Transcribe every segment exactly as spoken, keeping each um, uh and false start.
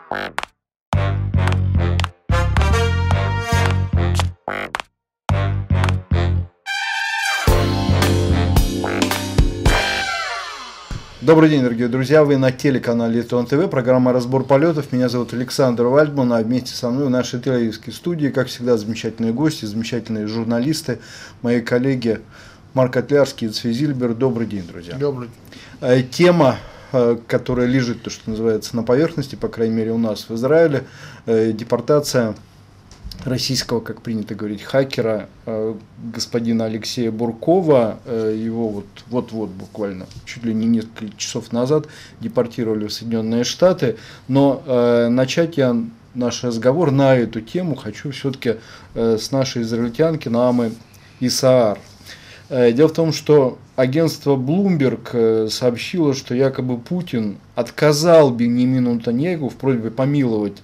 Добрый день, дорогие друзья, вы на телеканале Литон ТВ, программа «Разбор полетов». Меня зовут Александр Вальдман, а вместе со мной в нашей телевизионной студии, как всегда, замечательные гости, замечательные журналисты, мои коллеги Марк Котлярский и Цви Зильбер. Добрый день, друзья. Добрый день. Тема, которая лежит, то, что называется, на поверхности, по крайней мере у нас в Израиле, депортация российского, как принято говорить, хакера господина Алексея Буркова. Его вот, вот-вот буквально чуть ли не несколько часов назад депортировали в Соединенные Штаты. Но э, начать я наш разговор на эту тему хочу все-таки э, с нашей израильтянки Наамы Исаар. Э, дело в том, что агентство Bloomberg сообщило, что якобы Путин отказал Биньямину Нетаньяху в просьбе помиловать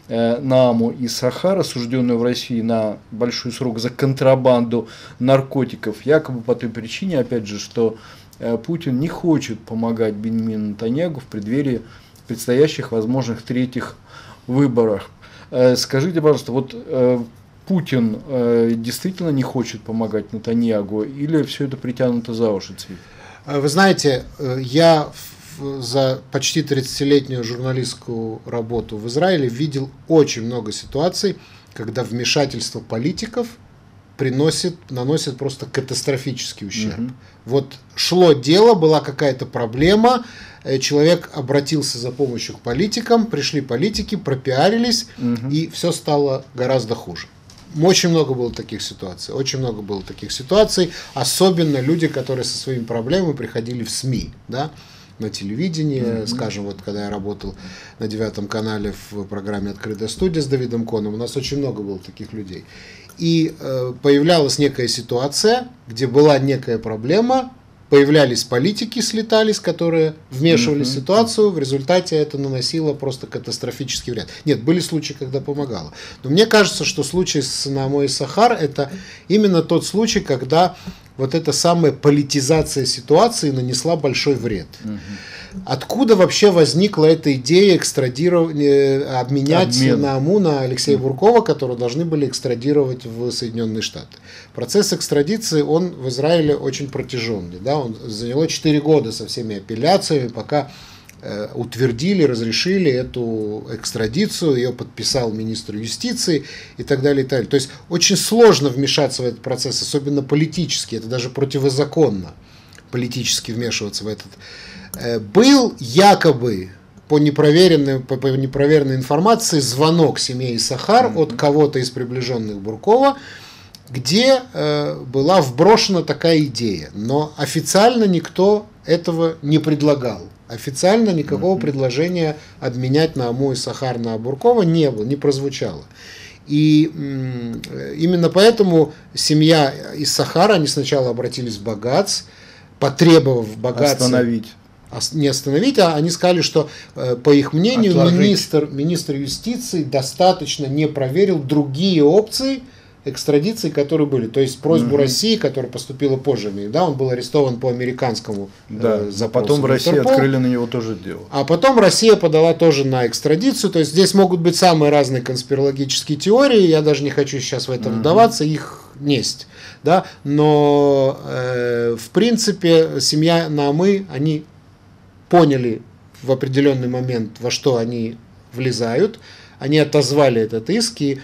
Нааму Исаар, осужденную в России на большой срок за контрабанду наркотиков, якобы по той причине, опять же, что Путин не хочет помогать Биньямину Нетаньяху в преддверии предстоящих возможных третьих выборах. Скажите, пожалуйста, вот Путин действительно не хочет помогать Нетаньяху или все это притянуто за уши, Цви? Вы знаете, я за почти тридцатилетнюю журналистскую работу в Израиле видел очень много ситуаций, когда вмешательство политиков приносит, наносит просто катастрофический ущерб. Угу. Вот шло дело, была какая-то проблема, человек обратился за помощью к политикам, пришли политики, пропиарились, угу. и все стало гораздо хуже. Очень много было таких ситуаций, очень много было таких ситуаций, особенно люди, которые со своими проблемами приходили в СМИ, да, на телевидении, mm-hmm. скажем, вот когда я работал на девятом канале в программе «Открытая студия» с Давидом Коном, у нас очень много было таких людей. И э, появлялась некая ситуация, где была некая проблема, появлялись политики, слетались, которые вмешивались mm-hmm. в ситуацию, в результате это наносило просто катастрофический вред. Нет, были случаи, когда помогало. Но мне кажется, что случай с Наамой Исаар это именно тот случай, когда вот эта самая политизация ситуации нанесла большой вред. Угу. Откуда вообще возникла эта идея экстрадировать, обменять Обмен. Нааму на Алексея угу. Буркова, которого должны были экстрадировать в Соединенные Штаты? Процесс экстрадиции, он в Израиле очень протяженный. Да? Он заняло четыре года со всеми апелляциями, пока утвердили, разрешили эту экстрадицию, ее подписал министр юстиции и так далее, и так далее. То есть очень сложно вмешаться в этот процесс, особенно политически, это даже противозаконно политически вмешиваться в этот. Был якобы по непроверенной, по непроверенной информации звонок семье Исаар mm-hmm. от кого-то из приближенных Буркова, где э, была вброшена такая идея, но официально никто этого не предлагал. Официально никакого mm-hmm. предложения обменять Нааму Исаар на Буркова не было, не прозвучало. И м, именно поэтому семья Исаар, они сначала обратились в Багац, потребовав Багаца остановить. Не остановить, а они сказали, что, по их мнению, министр, министр юстиции достаточно не проверил другие опции экстрадиции, которые были. То есть просьбу угу. России, которая поступила позже, да, он был арестован по американскому да, э, запросу. Потом в России открыли на него тоже дело. А потом Россия подала тоже на экстрадицию. То есть здесь могут быть самые разные конспирологические теории. Я даже не хочу сейчас в этом угу. вдаваться, их несть. Да? Но э, в принципе семья Наамы, они поняли в определенный момент, во что они влезают. Они отозвали этот иск, и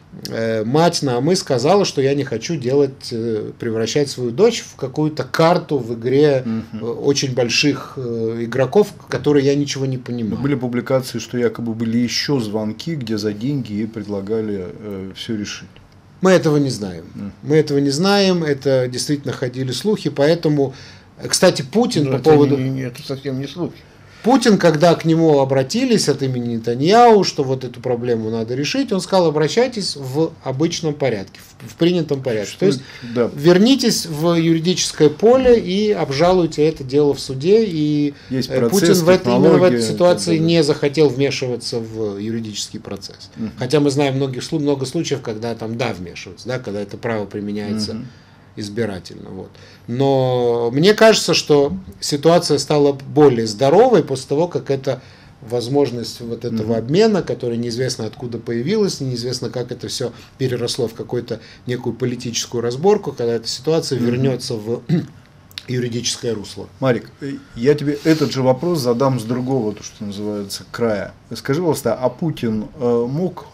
мать Наамы сказала, что я не хочу делать, превращать свою дочь в какую-то карту в игре угу. очень больших игроков, в которые я ничего не понимаю. Были публикации, что якобы были еще звонки, где за деньги ей предлагали э, все решить. Мы этого не знаем. Mm. Мы этого не знаем, это действительно ходили слухи, поэтому, кстати, Путин Но по поводу... Не, не, это совсем не слухи. Путин, когда к нему обратились от имени Нетаньяху, что вот эту проблему надо решить, он сказал, обращайтесь в обычном порядке, в, в принятом порядке. Что? То есть да. вернитесь в юридическое поле и обжалуйте это дело в суде. И Есть процесс, Путин в это, именно в этой ситуации не захотел вмешиваться в юридический процесс. Угу. Хотя мы знаем многих, много случаев, когда там да, вмешиваются, да, когда это право применяется. Угу. избирательно. Вот. Но мне кажется, что ситуация стала более здоровой после того, как эта возможность вот этого mm-hmm. обмена, которая неизвестно откуда появилась, неизвестно как это все переросло в какую-то некую политическую разборку, когда эта ситуация mm-hmm. вернется в юридическое русло. Марик, я тебе этот же вопрос задам с другого, то, что называется, края. Скажи, пожалуйста, а Путин э, мог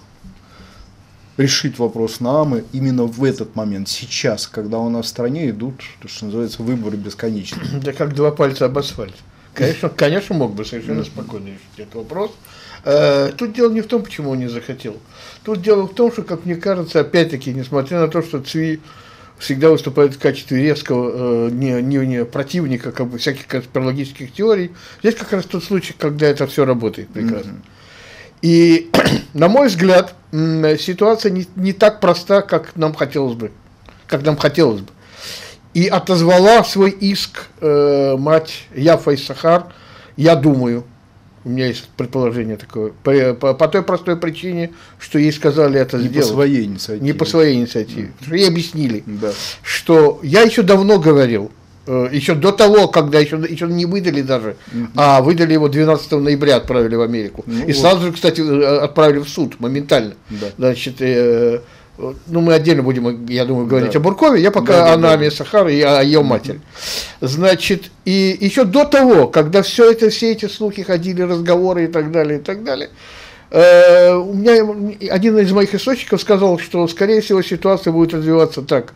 решить вопрос Наамы именно в этот момент, сейчас, когда у нас в стране идут, то, что называется, выборы бесконечные? Да как два пальца об асфальт. Конечно, конечно, мог бы совершенно спокойно решить этот вопрос. Тут дело не в том, почему он не захотел. Тут дело в том, что, как мне кажется, опять-таки, несмотря на то, что Цви всегда выступает в качестве резкого не, не, не противника как бы, всяких конспирологических теорий, здесь как раз тот случай, когда это все работает прекрасно. Mm-hmm. И, на мой взгляд, ситуация не, не так проста, как нам хотелось бы. Как нам хотелось бы. И отозвала свой иск э, мать Яфа Иссахар, я думаю, у меня есть предположение такое, по, по, по той простой причине, что ей сказали это не сделать. Не по своей инициативе. Не по своей инициативе. Mm. Ей объяснили, да. что я еще давно говорил, э, еще до того, когда еще, еще не выдали даже, mm-hmm. а выдали его двенадцатого ноября, отправили в Америку. Ну, и вот. Сразу же, кстати, отправили в суд моментально. Да. Значит, э, ну, мы отдельно будем, я думаю, говорить да. о Буркове, я пока да, о да, Нааме Иссахар и о ее матери. Значит, и еще до того, когда все это, все эти слухи ходили, разговоры и так далее, и так далее, э, у меня один из моих источников сказал, что, скорее всего, ситуация будет развиваться так,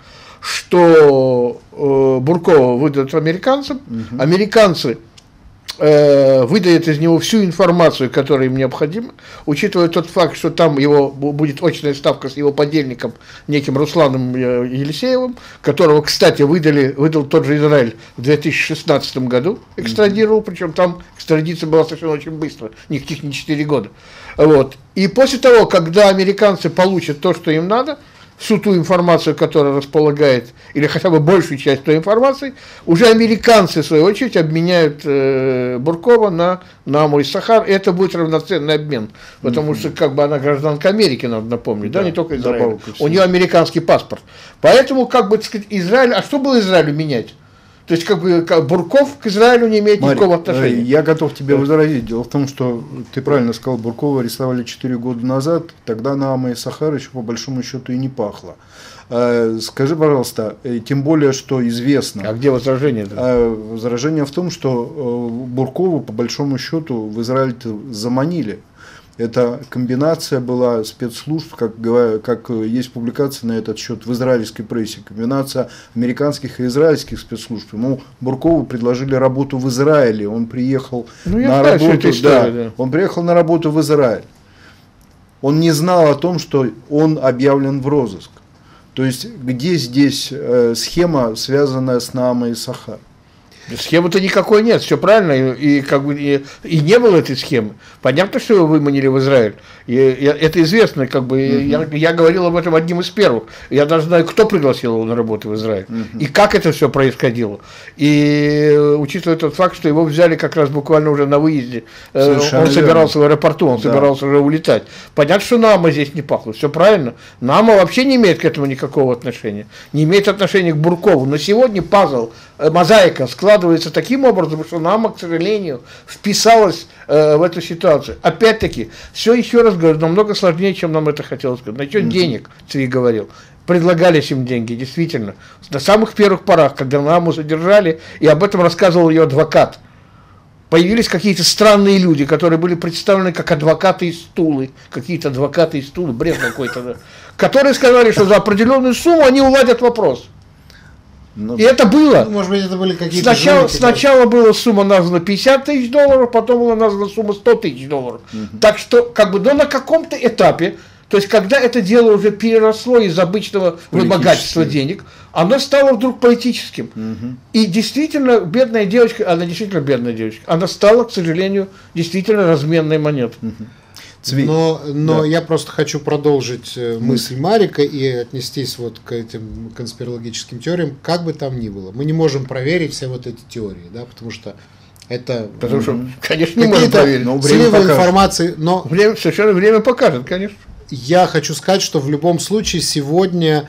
что э, Буркова выдадут американцам, угу. американцы выдает из него всю информацию, которая им необходима, учитывая тот факт, что там его будет очная ставка с его подельником, неким Русланом Елисеевым, которого, кстати, выдали, выдал тот же Израиль в две тысячи шестнадцатом году, экстрадировал, mm-hmm. причем там экстрадиция была совершенно очень быстро, никаких не четыре года. Вот. И после того, когда американцы получат то, что им надо, всю ту информацию, которая располагает, или хотя бы большую часть той информации, уже американцы, в свою очередь, обменяют э, Буркова на Нааму Иссахар, и это будет равноценный обмен, потому mm-hmm. что как бы она гражданка Америки, надо напомнить, да, да не только Израиля, у нее американский паспорт. Поэтому, как бы, так сказать, Израиль, а что было Израилю менять? То есть, как бы, как Бурков к Израилю не имеет Марик, никакого отношения. Я готов тебе возразить. Дело в том, что ты правильно сказал, Буркова арестовали четыре года назад, тогда Наама Иссахар еще по большому счету и не пахло. Скажи, пожалуйста, тем более, что известно. А где возражение? Возражение в том, что Буркову по большому счету в Израиль заманили. Эта комбинация была спецслужб, как, как есть публикация на этот счет в израильской прессе, комбинация американских и израильских спецслужб. Ему Буркову предложили работу в Израиле, он приехал ну, на знаю, работу, история, да, да. он приехал на работу в Израиль. Он не знал о том, что он объявлен в розыск. То есть где здесь э, схема, связанная с Наамой Иссахар? Схемы-то никакой нет, все правильно, и, и как бы и, и не было этой схемы. Понятно, что его выманили в Израиль. И, и, это известно, как бы uh-huh. я, я говорил об этом одним из первых. Я даже знаю, кто пригласил его на работу в Израиль uh-huh. и как это все происходило. И учитывая тот факт, что его взяли как раз буквально уже на выезде, совершенно он собирался верно. В аэропорту, он да. собирался уже улетать. Понятно, что Наама здесь не пахло, все правильно. Наама вообще не имеет к этому никакого отношения, не имеет отношения к Буркову. Но сегодня пазл, мозаика складывается таким образом, что Наама, к сожалению, вписалась э, в эту ситуацию. Опять-таки, все еще раз говорю, намного сложнее, чем нам это хотелось сказать. Насчет mm-hmm. денег, Цви говорил. Предлагались им деньги, действительно. На самых первых порах, когда Нааму задержали, и об этом рассказывал ее адвокат, появились какие-то странные люди, которые были представлены как адвокаты из Тулы, какие-то адвокаты из Тулы, бред какой-то, да, которые сказали, что за определенную сумму они уладят вопрос. Ну, и это было. Ну, может быть, это были какие-то сначала, жулики, сначала была сумма названа пятьдесят тысяч долларов, потом была названа сумма сто тысяч долларов. Угу. Так что, как бы, но на каком-то этапе, то есть, когда это дело уже переросло из обычного вымогательства денег, оно стало вдруг политическим. Угу. И действительно, бедная девочка, она действительно бедная девочка, она стала, к сожалению, действительно разменной монетой. Угу. Цви. Но, но да. я просто хочу продолжить мысль Марика и отнестись вот к этим конспирологическим теориям, как бы там ни было. Мы не можем проверить все вот эти теории, да, потому что это... Потому что, конечно, не можем проверить. Но сливы информации, но... Время, совершенно время покажет, конечно. Я хочу сказать, что в любом случае сегодня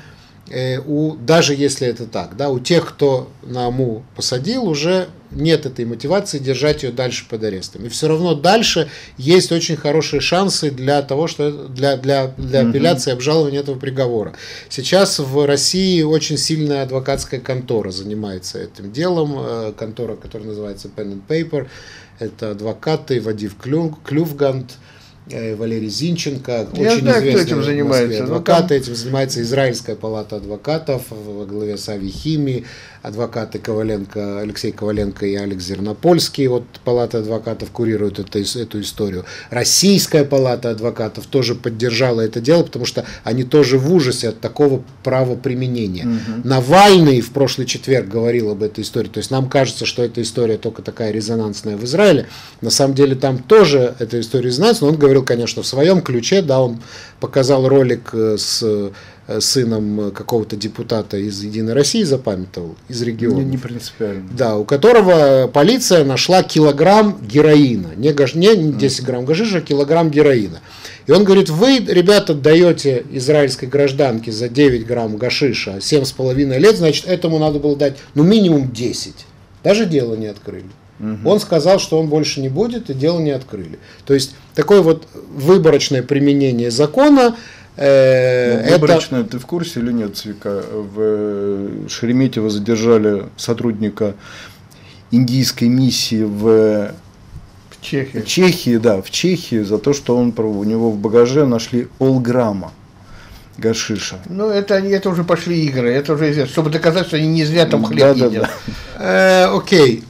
э, у, даже если это так, да, у тех, кто на АМУ посадил, уже нет этой мотивации держать ее дальше под арестом. И все равно дальше есть очень хорошие шансы для того, что для, для, для апелляции и обжалования этого приговора. Сейчас в России очень сильная адвокатская контора занимается этим делом, контора, которая называется Pen and Paper. Это адвокаты Вадим Клювгант, Валерий Зинченко, Я очень знаю, кто известные этим в Москве занимается. адвокаты. Там... Этим занимается Израильская палата адвокатов во главе с Ави Хими, адвокаты Коваленко, Алексей Коваленко и Алекс Зернопольский, вот палата адвокатов курирует это, эту историю. Российская палата адвокатов тоже поддержала это дело, потому что они тоже в ужасе от такого правоприменения. Угу. Навальный в прошлый четверг говорил об этой истории, то есть нам кажется, что эта история только такая резонансная в Израиле, на самом деле там тоже эта история резонансная, но он говорил, конечно, в своем ключе, да, он показал ролик с сыном какого-то депутата из «Единой России», запамятовал, из региона. Не, не принципиально. Да, у которого полиция нашла килограмм героина. Не, гаш, не десять грамм гашиша, а килограмм героина. И он говорит, вы, ребята, даете израильской гражданке за девять грамм гашиша семь с половиной лет, значит, этому надо было дать ну минимум десять. Даже дело не открыли. Угу. Он сказал, что он больше не будет, и дело не открыли. То есть, такое вот выборочное применение закона. Э, Выборочно, это... ты в курсе или нет, Цвика? В Шереметьево задержали сотрудника индийской миссии в Чехии. Чехии, да, в Чехии за то, что он, у него в багаже нашли полграмма гашиша. Ну, это, это уже пошли игры, это уже известно, чтобы доказать, что они не зря там хлеб да, едят. Да, да. Окей.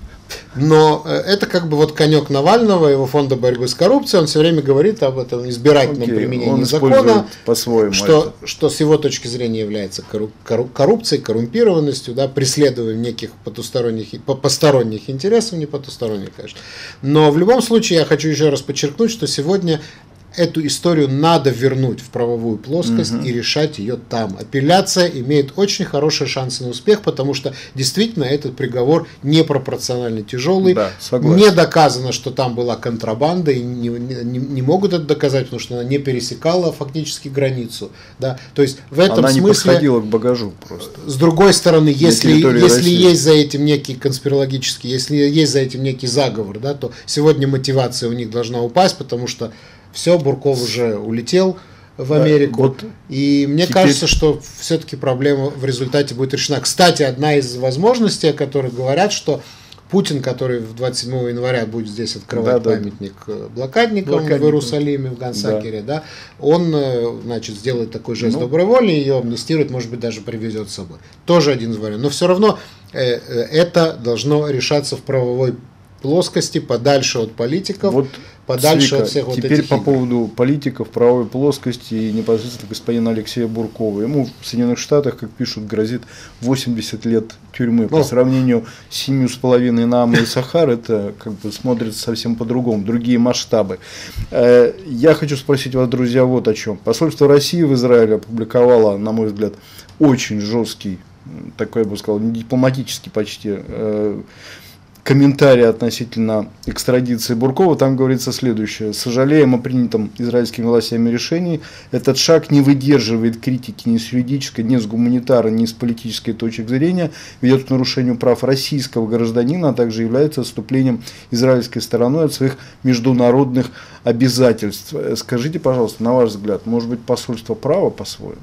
Но это как бы вот конек Навального, его фонда борьбы с коррупцией, он все время говорит об этом избирательном okay, применении закона, что, что с его точки зрения является коррупцией, коррумпированностью, да, преследованием неких потусторонних, посторонних интересов, не потусторонних, конечно. Но в любом случае я хочу еще раз подчеркнуть, что сегодня эту историю надо вернуть в правовую плоскость угу. и решать ее там. Апелляция имеет очень хорошие шансы на успех, потому что действительно этот приговор непропорционально тяжелый. Да, не доказано, что там была контрабанда, и не, не, не могут это доказать, потому что она не пересекала фактически границу. Да? То есть в этом она смысле... не подходила к багажу просто. С другой стороны, если, если есть за этим некий конспирологический, если есть за этим некий заговор, да, то сегодня мотивация у них должна упасть, потому что все, Бурков уже улетел в Америку. Да, вот и мне теперь... кажется, что все-таки проблема в результате будет решена. Кстати, одна из возможностей, о которых говорят, что Путин, который двадцать седьмого января будет здесь открывать да, памятник да. блокадникам, блокадникам в Иерусалиме, в Гансакере, да. Да, он значит, сделает такой жест ну, доброй воли, ее амнистирует, может быть, даже привезет с собой. Тоже один из вариантов. Но все равно э, это должно решаться в правовой плоскости, подальше от политиков, вот, подальше Цвика, от всех вот этих теперь по игр. Поводу политиков, правовой плоскости и непосредственно господина Алексея Буркова. Ему в Соединенных Штатах, как пишут, грозит восемьдесят лет тюрьмы. По ну, сравнению с семью с половиной на АМУ и Сахар, это как бы смотрится совсем по-другому, другие масштабы. Я хочу спросить вас, друзья, вот о чем. Посольство России в Израиле опубликовало, на мой взгляд, очень жесткий, такой, я бы сказал, дипломатический почти, комментарий относительно экстрадиции Буркова. Там говорится следующее. Сожалеем о принятом израильскими властями решении. Этот шаг не выдерживает критики ни с юридической, ни с гуманитарной, ни с политической точки зрения, ведет к нарушению прав российского гражданина, а также является отступлением израильской стороной от своих международных обязательств. Скажите, пожалуйста, на ваш взгляд, может быть, посольство право по-своему?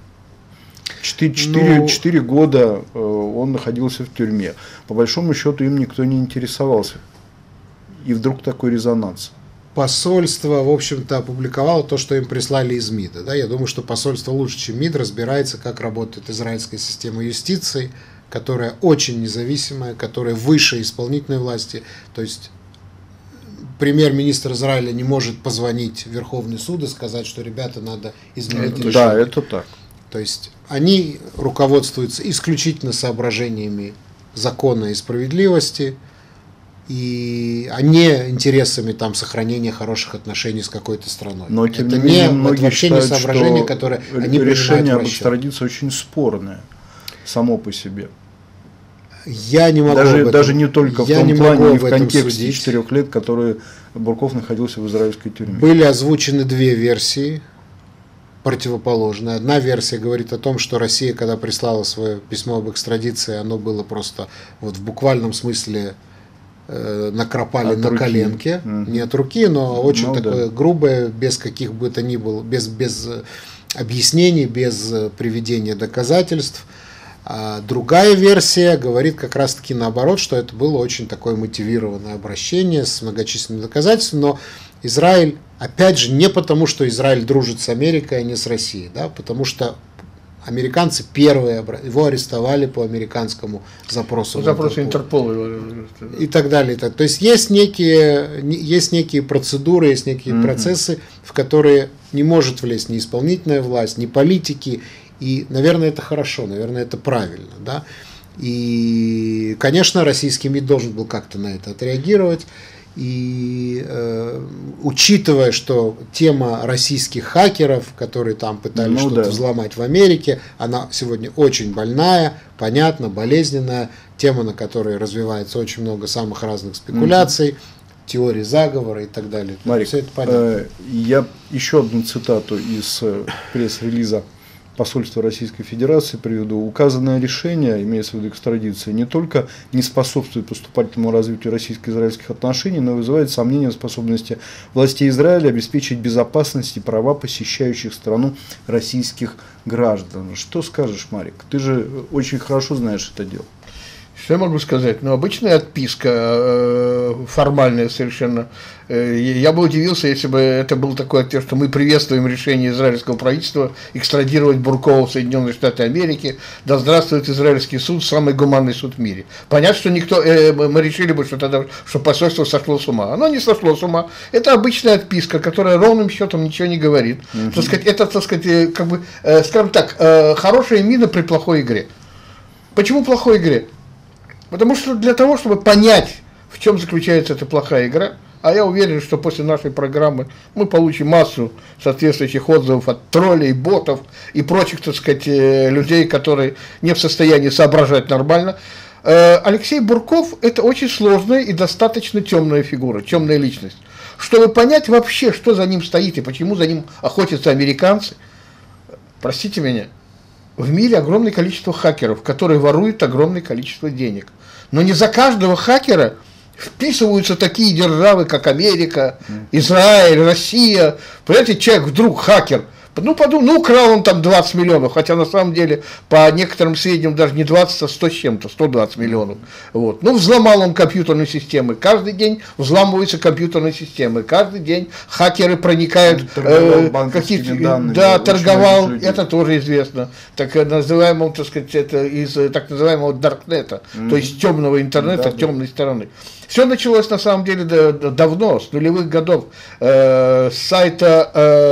Четыре ну, года он находился в тюрьме. По большому счету им никто не интересовался. И вдруг такой резонанс. Посольство, в общем-то, опубликовало то, что им прислали из МИДа. Да? Я думаю, что посольство лучше, чем МИД, разбирается, как работает израильская система юстиции, которая очень независимая, которая выше исполнительной власти. То есть премьер-министр Израиля не может позвонить в Верховный суд и сказать, что, ребята, надо изменить решение. Да, это так. То есть они руководствуются исключительно соображениями закона и справедливости, и, а не интересами там, сохранения хороших отношений с какой-то страной. Но тем это не менее, не, многие вообще считают, не соображения, что которые они решение об экстрадиции очень спорное само по себе. Я не могу даже, об этом, даже не только в я том не плане, и в этом контексте судить. четырех лет, которые Бурков находился в израильской тюрьме. Были озвучены две версии противоположная. Одна версия говорит о том, что Россия, когда прислала свое письмо об экстрадиции, оно было просто вот в буквальном смысле э, накропали от на руки. Коленке. Mm-hmm. Не от руки, но очень ну, такое да. грубое, без каких бы то ни было, без, без объяснений, без приведения доказательств. А другая версия говорит как раз-таки наоборот, что это было очень такое мотивированное обращение с многочисленными доказательствами, но Израиль, опять же, не потому, что Израиль дружит с Америкой, а не с Россией, да, потому что американцы первые его арестовали по американскому запросу. Запросу Интерпола. И так далее. То есть есть некие, есть некие процедуры, есть некие mm-hmm. процессы, в которые не может влезть ни исполнительная власть, ни политики. И, наверное, это хорошо, наверное, это правильно. Да? И, конечно, российский МИД должен был как-то на это отреагировать. И э, учитывая, что тема российских хакеров, которые там пытались ну, что-то да. взломать в Америке, она сегодня очень больная, понятна, болезненная, тема, на которой развивается очень много самых разных спекуляций, mm-hmm. теорий заговора и так далее. Марик, все это понятно. Э, я еще одну цитату из пресс-релиза посольства Российской Федерации приведу. Указанное решение, имеется в виду экстрадиция, не только не способствует поступательному развитию российско-израильских отношений, но и вызывает сомнения в способности властей Израиля обеспечить безопасность и права посещающих страну российских граждан. Что скажешь, Марик? Ты же очень хорошо знаешь это дело. Что я могу сказать? Ну, обычная отписка, э, формальная совершенно. Э, я бы удивился, если бы это был такой ответ, что мы приветствуем решение израильского правительства экстрадировать Буркова в Соединенные Штаты Америки. Да здравствует израильский суд, самый гуманный суд в мире. Понятно, что никто, э, мы решили бы, что тогда, что посольство сошло с ума. Оно не сошло с ума. Это обычная отписка, которая ровным счетом ничего не говорит. Mm-hmm. Так сказать, это, так сказать, как бы, э, скажем так, э, хорошая мина при плохой игре. Почему плохой игре? Потому что для того, чтобы понять, в чем заключается эта плохая игра, а я уверен, что после нашей программы мы получим массу соответствующих отзывов от троллей, ботов и прочих, так сказать, людей, которые не в состоянии соображать нормально. Алексей Бурков – это очень сложная и достаточно темная фигура, темная личность. Чтобы понять вообще, что за ним стоит и почему за ним охотятся американцы, простите меня, в мире огромное количество хакеров, которые воруют огромное количество денег. Но не за каждого хакера вписываются такие державы, как Америка, Израиль, Россия. Понимаете, человек вдруг хакер. Ну, подумал, ну, украл он там двадцать миллионов, хотя на самом деле, по некоторым сведениям, даже не двадцать, а сто с чем-то, сто двадцать миллионов. Вот. Ну, взломал он компьютерные системы. Каждый день взламываются компьютерные системы. Каждый день хакеры проникают, э, какие-то, данными, да, торговал, это тоже известно. Так называемого, так сказать, это из так называемого даркнета, mm-hmm. то есть темного интернета, да, темной да. стороны. Все началось на самом деле давно, с нулевых годов, э, с сайта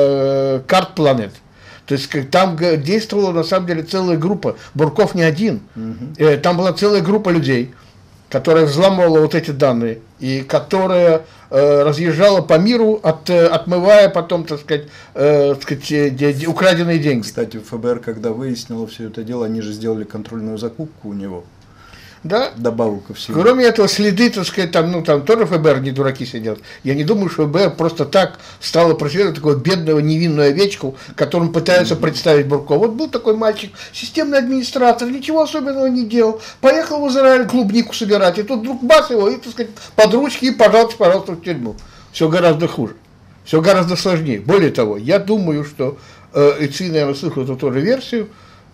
э, CardPlanet. То есть там действовала на самом деле целая группа, Бурков не один, mm-hmm. э, там была целая группа людей, которая взламывала вот эти данные и которая э, разъезжала по миру, от, отмывая потом, так сказать, э, так сказать, украденные деньги. Кстати, ФБР, когда выяснило все это дело, они же сделали контрольную закупку у него. Да? Добавку ко всему. Кроме этого, следы, так сказать, там, ну, там тоже ФБР не дураки сидят. Я не думаю, что ФБР просто так стало преследовать такого бедного невинную овечку, которым пытаются mm-hmm. представить Буркова. Вот был такой мальчик, системный администратор, ничего особенного не делал. Поехал в Израиль клубнику собирать, и тут вдруг бас его, и, так сказать, под ручки, и пожалуйста, пожалуйста, в тюрьму. Все гораздо хуже. Все гораздо сложнее. Более того, я думаю, что, э, и Ци, наверное, слышал эту тоже версию,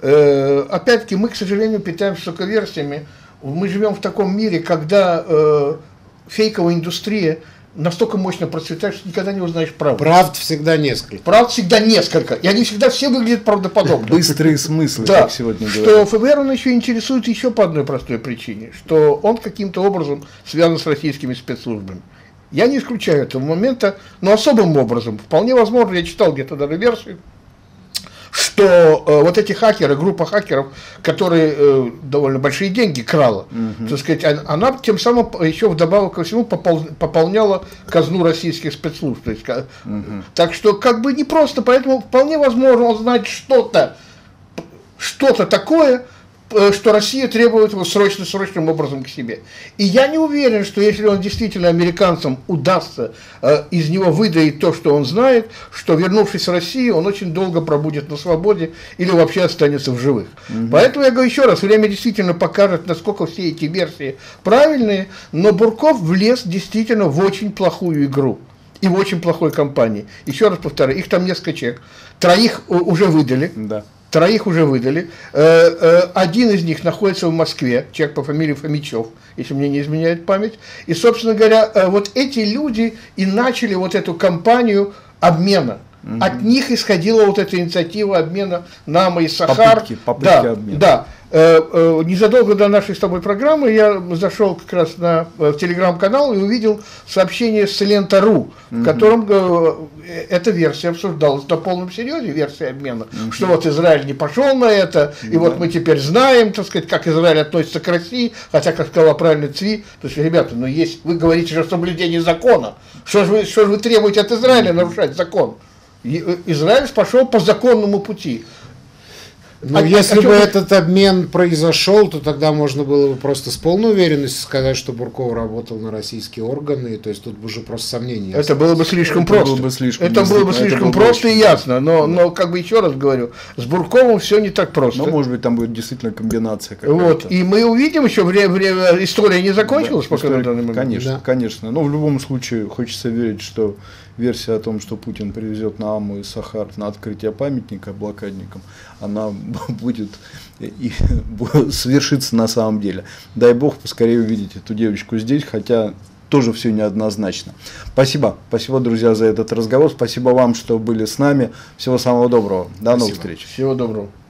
э, опять-таки мы, к сожалению, питаемся только версиями. Мы живем в таком мире, когда э, фейковая индустрия настолько мощно процветает, что никогда не узнаешь правду. Правд всегда несколько. Правд всегда несколько. И они всегда все выглядят правдоподобно. Быстрые смыслы, да, как сегодня говорят. Что ФБР он еще интересует еще по одной простой причине, что он каким-то образом связан с российскими спецслужбами. Я не исключаю этого момента, но особым образом. Вполне возможно, я читал где-то даже версию, что э, вот эти хакеры, группа хакеров, которые э, довольно большие деньги крала, uh-huh. так сказать, она тем самым еще вдобавок ко всему попол, пополняла казну российских спецслужб. То есть, uh-huh. Так что как бы не просто, поэтому вполне возможно он знает что-то, что-то такое, что Россия требует его срочно, срочным образом к себе. И я не уверен, что если он действительно американцам удастся э, из него выдавить то, что он знает, что, вернувшись в Россию, он очень долго пробудет на свободе или вообще останется в живых. Угу. Поэтому я говорю еще раз, время действительно покажет, насколько все эти версии правильные, но Бурков влез действительно в очень плохую игру. И в очень плохой компании. Еще раз повторяю, их там несколько человек. Троих уже выдали. Да. Троих уже выдали. Один из них находится в Москве, человек по фамилии Фомичев, если мне не изменяет память. И, собственно говоря, вот эти люди и начали вот эту кампанию обмена. Угу. От них исходила вот эта инициатива обмена НАМА и Сахар. Попытки, попытки да, обмена. Да. Незадолго до нашей с тобой программы я зашел как раз на, в телеграм-канал и увидел сообщение с Лента.ру, угу. в котором эта версия обсуждалась на полном серьезе, версия обмена, угу. что вот Израиль не пошел на это, и да. вот мы теперь знаем, так сказать, как Израиль относится к России, хотя, как сказала правильно Цви, то есть, ребята, ну есть, вы говорите же о соблюдении закона, что же вы, что же вы требуете от Израиля нарушать закон? Израиль пошел по законному пути. Но а, если а бы чем... этот обмен произошел, то тогда можно было бы просто с полной уверенностью сказать, что Бурков работал на российские органы, то есть тут бы уже просто сомнений. Это было бы слишком это просто. Было бы слишком это было бы слишком было просто и ясно, но, да. но как бы еще раз говорю, с Бурковым все не так просто. Ну, может быть, там будет действительно комбинация какая-то. Вот, и мы увидим еще, время, время история не закончилась, да, пока история, на данный момент. Конечно, да. конечно. Но в любом случае хочется верить, что версия о том, что Путин привезет НАМА и Сахар на открытие памятника блокадникам, она будет и свершится на самом деле. Дай бог поскорее увидеть эту девочку здесь, хотя тоже все неоднозначно. Спасибо. Спасибо, друзья, за этот разговор. Спасибо вам, что были с нами. Всего самого доброго. До новых встреч. Всего доброго.